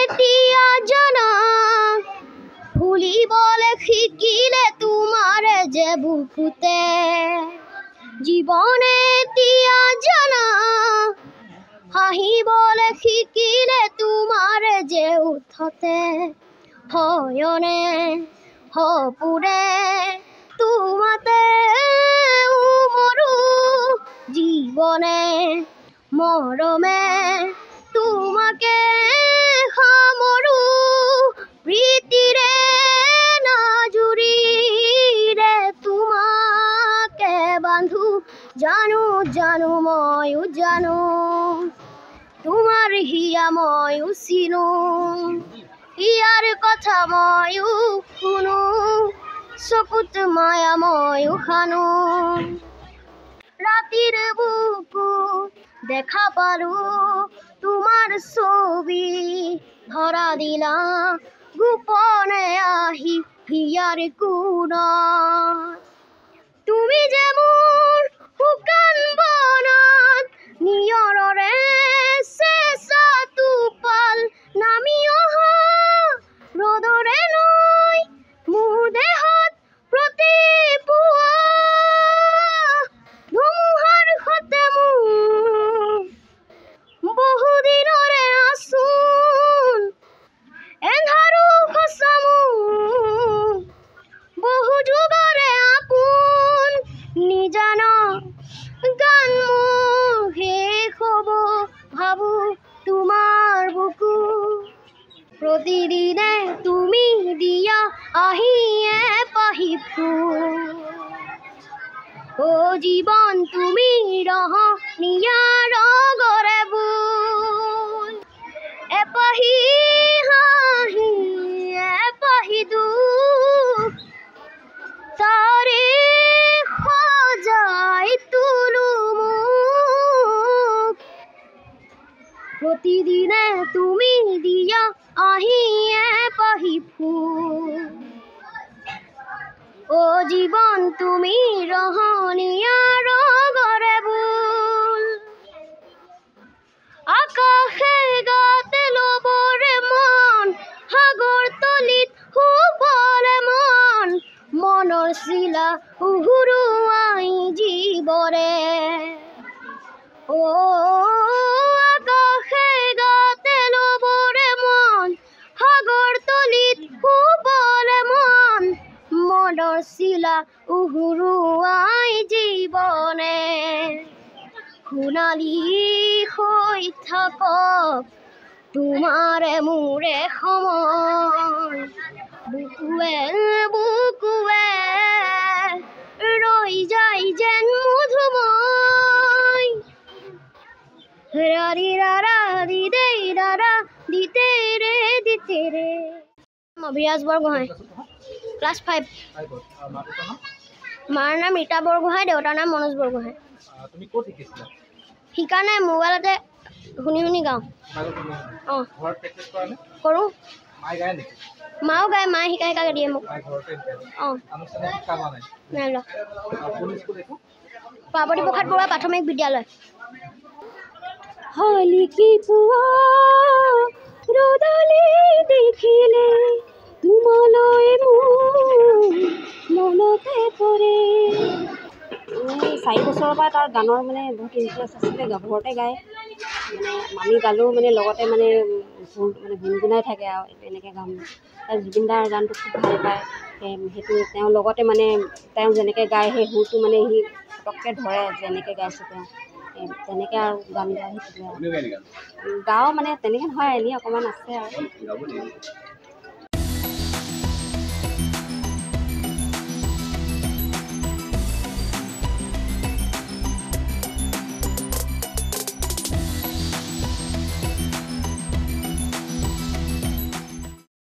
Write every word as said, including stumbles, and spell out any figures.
এতিয়া জানা ভুলিবলে শিকিলে তোমাৰ যে বুকুতে জীৱনে এতিয়া জানা হাঁহিবলে শিকিলে তোমাৰ যে উঠতে হয়নে সপোনে তোমাতে মৰো জীৱনে মৰমে তোমাকে সামৰো প্ৰীতিৰে নাজুৰিৰে তোমাকে বান্ধো জানো জানো ময়ো জানো তোমাৰ হিয়া ময়ো চিনো ইয়াৰ কথা ময়ো শুনো চকুত মায়া ময়ো খানো ৰাতিৰ বুকু দেখা পালো তোমাৰ ছবি ধৰা দিলা গোপনে আহি হিয়াৰ কোণত তুমি যে মোৰ শুকান বনত নিয়ৰৰে চেঁচা টোপাল নামি অহা ৰ'দৰে নৈ মোৰ দেহত প্ৰতিপুৱা ধুমুহাৰ সতে মোৰ বহুদিনৰে আচোন এন্ধাৰো সঁচা মোৰ বহু যুগৰে আপোন নিজান গান মোৰ শেষ হ'ব ভাবো তোমাৰ বুকু প্ৰতিদিনে তুমি দিয়া আহিয়ে পাহি ফুল ও জীৱন তুমি ৰহণীয়া ৰগৰে বুল এপাহি হাঁহি এপাহি দুখ তাৰে সজাই তুলো মোক প্ৰতিদিনে তুমি দিয়া আহিয়ে পাহি ফুল ও জীৱন তুমি ৰহণীয়া ৰগৰে বুল আকাশে গাতে ল'বৰে মন সাগৰ তলিত শুবলে মন মনৰ চিলা উহুৰুৱাই জীৱৰে ও আকাশে গাতে ল'বৰে মন সাগৰ তলিত শুবলে মন মনৰ চিলা উহুৰুৱাই জীৱনে সোণালী হৈ থাকক তোমাৰে মোৰে সময় বুকুৱে বুকুৱে ৰৈ যায় যেন মধুময় ৰাৰি ৰাৰা দি দে ৰাৰা দিতে ৰে দিতে ৰে অভিৰাজ বৰগোহাঁই ক্লাছ ফাইভ মাৰ নাম ৰীতা বৰগোহাঁই দেউতাৰ নাম মনোজ বৰগোহাঁই শিকা নাই মোবাইলতে শুনি শুনি গাওঁ অঁ কৰোঁ মাও গায় মায়ে শিকাই শিকাই দিয়ে মোক অঁ নাই লোৱা পাৰ্বতী প্ৰসাদ বৰুৱা প্ৰাথমিক বিদ্যালয় হালিকি পুৱা ৰ'দালি দেখিলে তোমালৈ মোৰ মনতে পৰে চাৰি বছৰৰ পৰা তাৰ গানৰ মানে বহুত ইণ্টাৰেষ্ট আছিলে ঘৰতে গায় মানে আমি গালেও মানে লগতে মানে মানে গুণগুণাই থাকে আৰু এনেকৈ গাম জুবিন দাৰ গানটো খুব ভাল পায় সেইটো তেওঁ লগতে মানে তেওঁ যেনেকৈ গায় সেই সুৰটো মানে সি পটককৈ ধৰে যেনেকৈ গাইছে তেওঁ তেনেকৈ আৰু গান গাই শিকিলে আৰু গাওঁ মানে তেনেকৈ নহয় এনেই অকণমান আছে আৰু